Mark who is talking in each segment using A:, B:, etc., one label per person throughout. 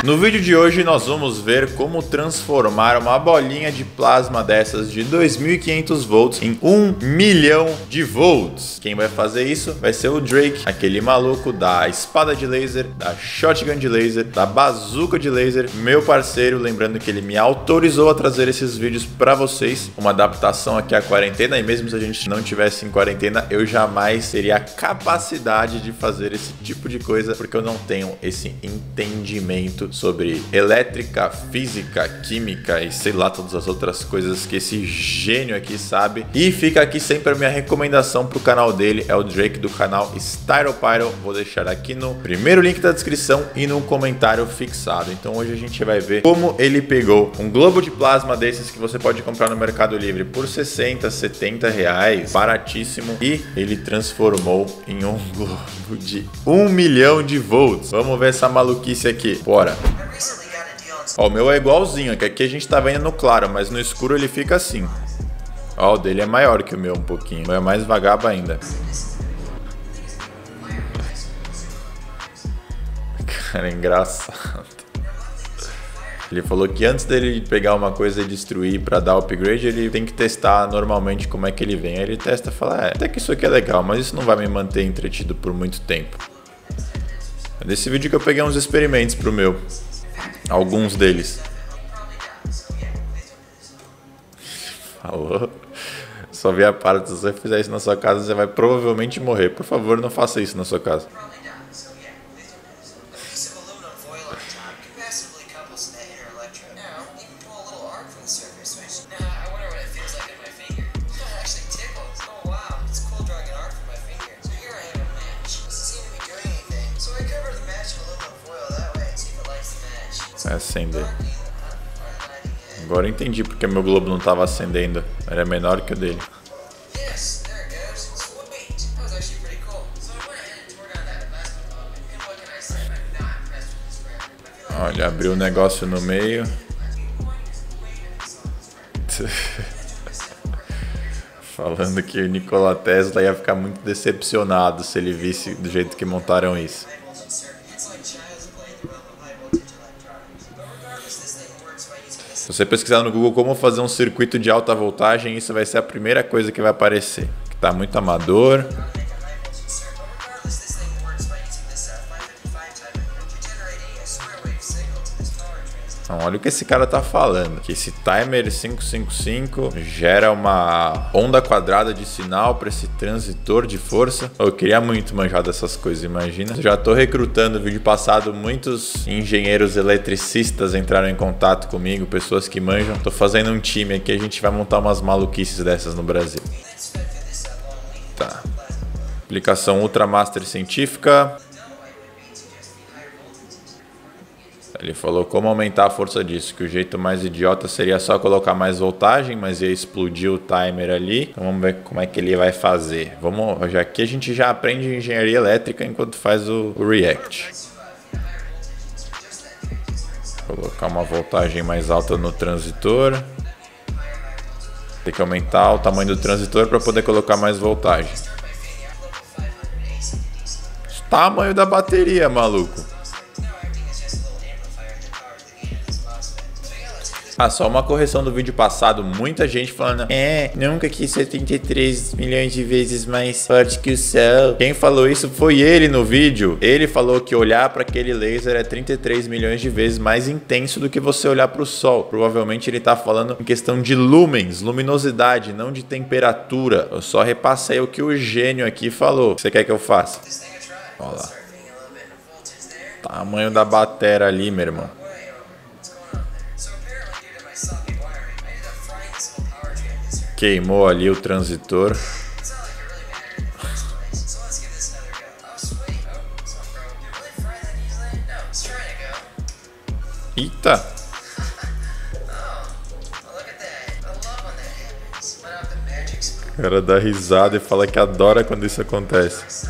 A: No vídeo de hoje nós vamos ver como transformar uma bolinha de plasma dessas de 2500 volts em 1 milhão de volts. Quem vai fazer isso vai ser o Drake, aquele maluco da espada de laser, da shotgun de laser, da bazuca de laser, meu parceiro. Lembrando que ele me autorizou a trazer esses vídeos para vocês, uma adaptação aqui à quarentena, e mesmo se a gente não tivesse em quarentena, eu jamais teria a capacidade de fazer esse tipo de coisa, porque eu não tenho esse entendimento sobre elétrica, física, química e sei lá todas as outras coisas que esse gênio aqui sabe. E fica aqui sempre a minha recomendação pro canal dele, é o Drake do canal StyroPyro. Vou deixar aqui no primeiro link da descrição e no comentário fixado. Então hoje a gente vai ver como ele pegou um globo de plasma desses que você pode comprar no Mercado Livre por 60, 70 reais, baratíssimo, e ele transformou em um globo de 1 milhão de volts. Vamos ver essa maluquice aqui, bora. Ó, o meu é igualzinho, que aqui a gente tá vendo no claro, mas no escuro ele fica assim. Ó, o dele é maior que o meu um pouquinho, o meu é mais vagabundo ainda. Cara, é engraçado. Ele falou que antes dele pegar uma coisa e destruir para dar upgrade, ele tem que testar normalmente como é que ele vem. Aí ele testa e fala, até que isso aqui é legal, mas isso não vai me manter entretido por muito tempo. É desse vídeo que eu peguei uns experimentos pro meu. Alguns deles. Falou. Só vi a parte, se você fizer isso na sua casa, você vai provavelmente morrer. Por favor, não faça isso na sua casa. Vai acender. Agora eu entendi porque meu globo não estava acendendo. Era menor que o dele. Olha, abriu um negócio no meio. Falando que o Nikola Tesla ia ficar muito decepcionado se ele visse do jeito que montaram isso. Se você pesquisar no Google como fazer um circuito de alta voltagem, isso vai ser a primeira coisa que vai aparecer. Que tá muito amador. Então, olha o que esse cara tá falando. Que esse timer 555 gera uma onda quadrada de sinal para esse transitor de força. Eu queria muito manjar dessas coisas, imagina. Eu já tô recrutando. No vídeo passado, muitos engenheiros eletricistas entraram em contato comigo, pessoas que manjam. Tô fazendo um time aqui, a gente vai montar umas maluquices dessas no Brasil. Tá. Aplicação Ultramaster científica. Ele falou como aumentar a força disso, que o jeito mais idiota seria só colocar mais voltagem, mas ia explodir o timer ali. Então vamos ver como é que ele vai fazer. Vamos, já que a gente já aprende engenharia elétrica enquanto faz o React. Colocar uma voltagem mais alta no transitor. Tem que aumentar o tamanho do transitor para poder colocar mais voltagem. O tamanho da bateria, maluco. Ah, só uma correção do vídeo passado, muita gente falando nunca quis ser 33 milhões de vezes mais forte que o Sol. Quem falou isso foi ele no vídeo. Ele falou que olhar para aquele laser é 33 milhões de vezes mais intenso do que você olhar para o Sol. Provavelmente ele tá falando em questão de lumens, luminosidade, não de temperatura. Eu só repassei o que o gênio aqui falou. O que você quer que eu faça? Olha lá. Tamanho da bateria ali, meu irmão. Queimou ali o transitor. Eita! O cara dá risada e fala que adora quando isso acontece.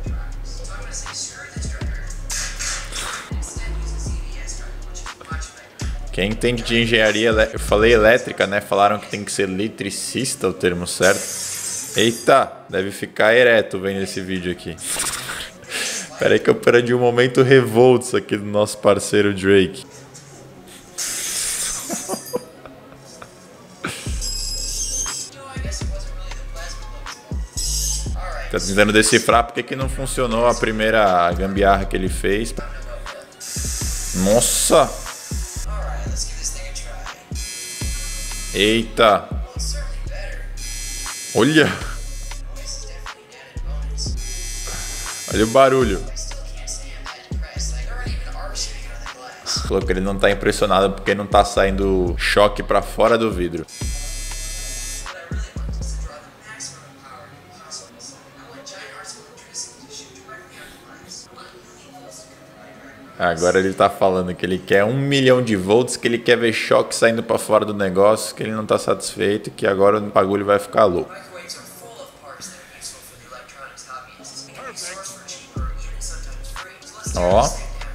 A: Quem entende de engenharia, eu falei elétrica, né? Falaram que tem que ser eletricista, o termo certo. Eita, deve ficar ereto vendo esse vídeo aqui. Pera aí que eu perdi um momento revoltos aqui do nosso parceiro Drake. Tá tentando decifrar porque que não funcionou a primeira gambiarra que ele fez. Nossa! Eita! Olha! Olha o barulho. Falou que ele não tá impressionado porque não tá saindo choque pra fora do vidro. Agora ele tá falando que ele quer 1 milhão de volts, que ele quer ver choque saindo pra fora do negócio, que ele não tá satisfeito, que agora o bagulho vai ficar louco. Ó.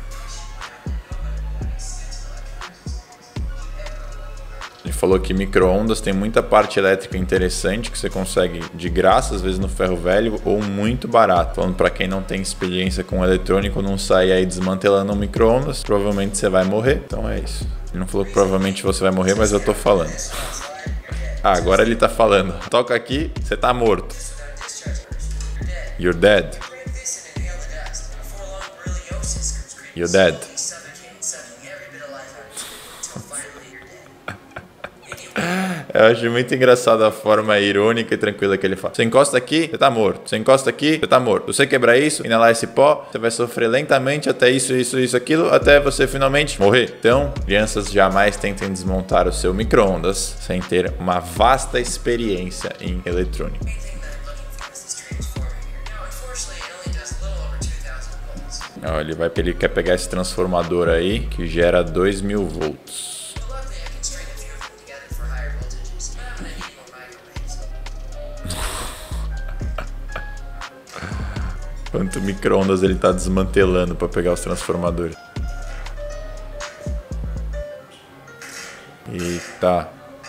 A: Ele falou que micro-ondas tem muita parte elétrica interessante que você consegue de graça, às vezes no ferro velho, ou muito barato. Falando para quem não tem experiência com eletrônico, não sai aí desmantelando um micro-ondas, provavelmente você vai morrer. Então é isso. Ele não falou que provavelmente você vai morrer, mas eu tô falando. Ah, agora ele tá falando. Toca aqui, você tá morto. You're dead. You're dead. Eu acho muito engraçada a forma irônica e tranquila que ele fala. Você encosta aqui, você tá morto. Você encosta aqui, você tá morto. Se você quebrar isso, inalar esse pó, você vai sofrer lentamente até isso, aquilo, até você finalmente morrer. Então, crianças jamais tentem desmontar o seu micro-ondas sem ter uma vasta experiência em eletrônica. Ele quer pegar esse transformador aí que gera 2.000 volts. Quanto micro-ondas ele tá desmantelando para pegar os transformadores. Eita.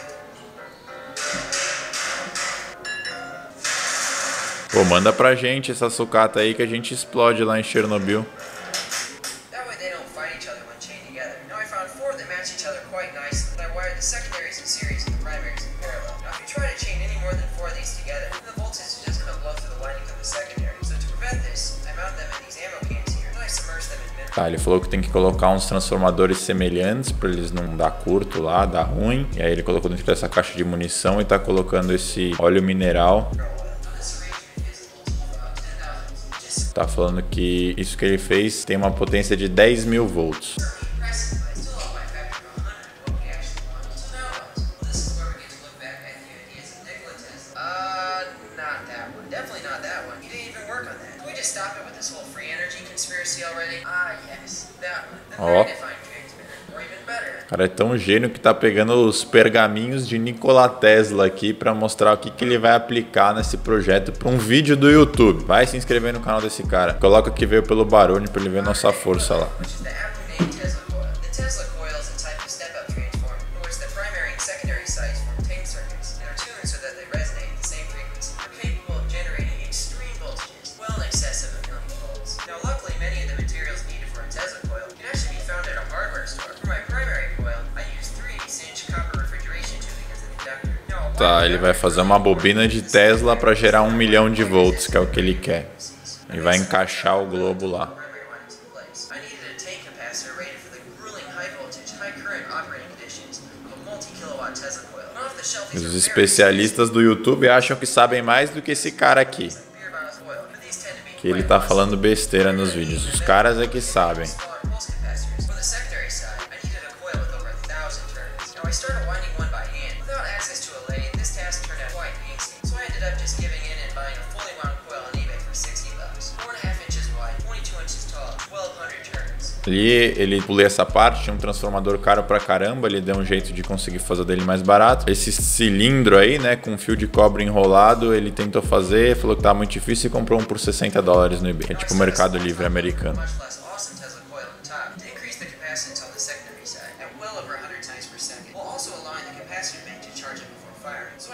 A: Pô, manda pra gente essa sucata aí que a gente explode lá em Chernobyl. Tá, ele falou que tem que colocar uns transformadores semelhantes para eles não dar curto lá, dar ruim. E aí ele colocou dentro dessa caixa de munição e tá colocando esse óleo mineral. Tá falando que isso que ele fez tem uma potência de 10.000 volts. Ó. O cara é tão gênio que tá pegando os pergaminhos de Nikola Tesla aqui para mostrar o que ele vai aplicar nesse projeto para um vídeo do YouTube. Vai se inscrever no canal desse cara. Coloca que veio pelo barulho para ele ver nossa força lá. Tá, ele vai fazer uma bobina de Tesla para gerar 1 milhão de volts, que é o que ele quer. E vai encaixar o globo lá. Os especialistas do YouTube acham que sabem mais do que esse cara aqui. Que ele tá falando besteira nos vídeos. Os caras é que sabem. Ele pulei essa parte, tinha um transformador caro pra caramba, ele deu um jeito de conseguir fazer dele mais barato. Esse cilindro aí, né, com fio de cobre enrolado, ele tentou fazer, falou que tava muito difícil e comprou um por $60 no eBay. É tipo o Mercado Livre americano.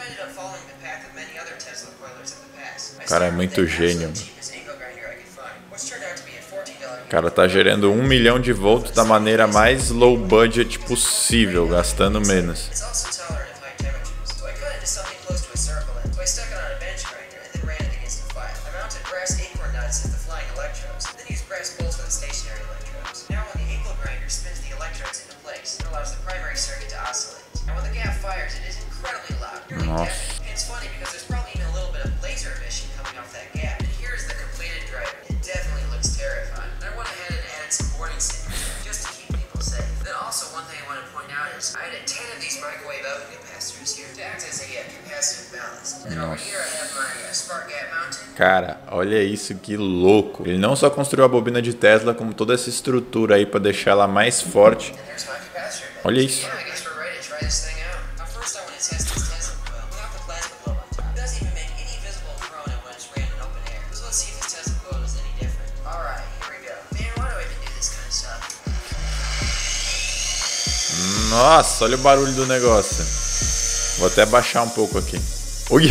A: O cara é muito gênio. O cara tá gerando 1 milhão de volts da maneira mais low budget possível, gastando menos. Nossa. Cara, olha isso, que louco. Ele não só construiu a bobina de Tesla, como toda essa estrutura aí para deixar ela mais forte. Olha isso. Nossa, olha o barulho do negócio. Vou até baixar um pouco aqui. Ui!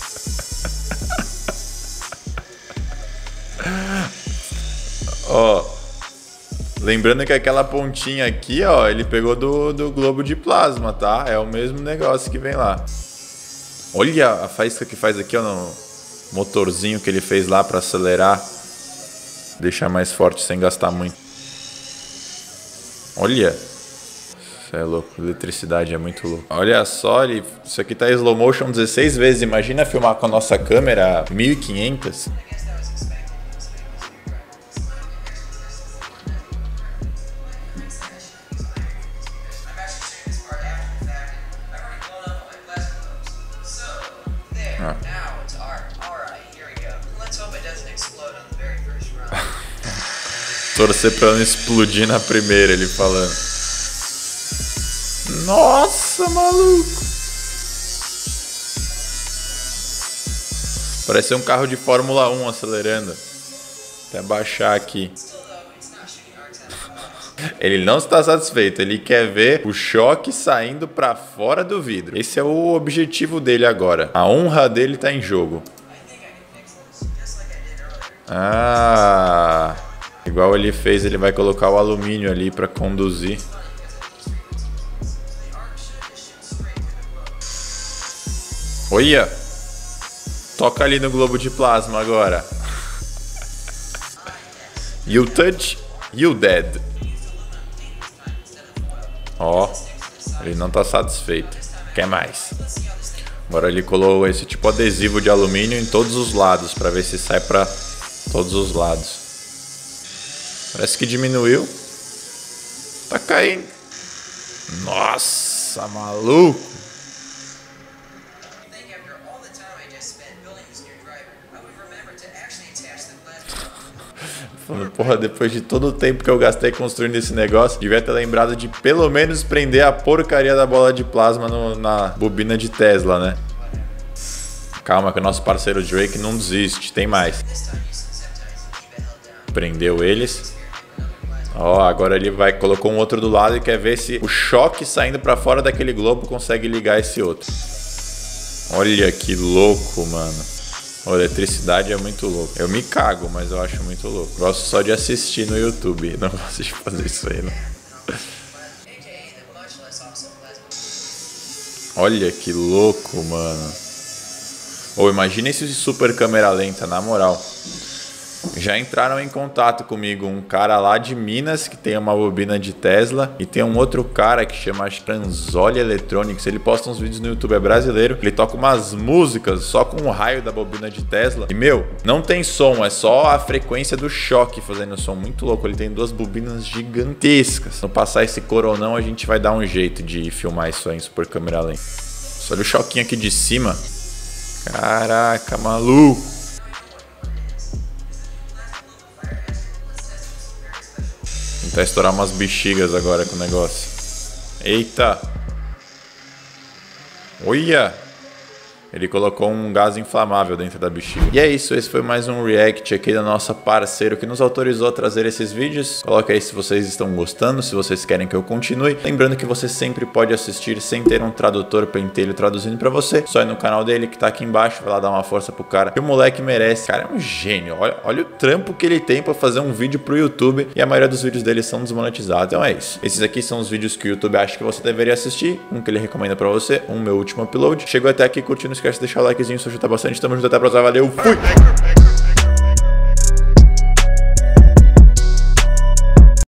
A: Ó, lembrando que aquela pontinha aqui, ó, ele pegou do globo de plasma, tá? É o mesmo negócio que vem lá. Olha a faísca que faz aqui, ó, no motorzinho que ele fez lá para acelerar, deixar mais forte sem gastar muito. Olha, isso é louco, eletricidade é muito louco. Olha só, isso aqui tá em slow motion 16 vezes. Imagina filmar com a nossa câmera 1500. Torcer pra não explodir na primeira, ele falando. Nossa, maluco! Parece um carro de Fórmula 1 acelerando. Até baixar aqui. Ele não está satisfeito, ele quer ver o choque saindo pra fora do vidro. Esse é o objetivo dele agora. A honra dele tá em jogo. Ah... Igual ele fez, ele vai colocar o alumínio ali para conduzir. Olha! Toca ali no globo de plasma agora. You touch, you dead. Ó, ele não tá satisfeito. Quer mais. Agora ele colocou esse tipo adesivo de alumínio em todos os lados para ver se sai para todos os lados. Parece que diminuiu. Tá caindo. Nossa, maluco. Falando, porra, depois de todo o tempo que eu gastei construindo esse negócio, devia ter lembrado de pelo menos prender a porcaria da bola de plasma na bobina de Tesla, né? Calma que o nosso parceiro Drake não desiste, tem mais. Prendeu eles. Ó, agora ele colocou um outro do lado e quer ver se o choque saindo pra fora daquele globo consegue ligar esse outro. Olha que louco, mano. A eletricidade é muito louco. Eu me cago, mas eu acho muito louco. Gosto só de assistir no YouTube. Não gosto de fazer isso aí, não. Olha que louco, mano. Ou imagina esse super câmera lenta, na moral. Já entraram em contato comigo um cara lá de Minas que tem uma bobina de Tesla e tem um outro cara que chama Transoli Electronics. Ele posta uns vídeos no YouTube, é brasileiro. Ele toca umas músicas só com o raio da bobina de Tesla. E meu, não tem som, é só a frequência do choque fazendo som. Muito louco, ele tem duas bobinas gigantescas. No passar esse coronão a gente vai dar um jeito de filmar isso aí em super câmera lenta. Olha o choquinho aqui de cima. Caraca, maluco. Tentar estourar umas bexigas agora com o negócio. Eita! Olha! Ele colocou um gás inflamável dentro da bexiga. E é isso, esse foi mais um react aqui da nossa parceiro que nos autorizou a trazer esses vídeos. Coloca aí se vocês estão gostando, se vocês querem que eu continue. Lembrando que você sempre pode assistir sem ter um tradutor pentelho traduzindo pra você. Só ir no canal dele que tá aqui embaixo, vai lá dar uma força pro cara, que o moleque merece. O cara é um gênio, olha o trampo que ele tem pra fazer um vídeo pro YouTube, e a maioria dos vídeos dele são desmonetizados. Então é isso. Esses aqui são os vídeos que o YouTube acha que você deveria assistir, um que ele recomenda pra você, meu último upload. Chegou até aqui, curtiu, não esquece de deixar o likezinho, isso ajuda bastante. Tamo junto, até a próxima, valeu, fui!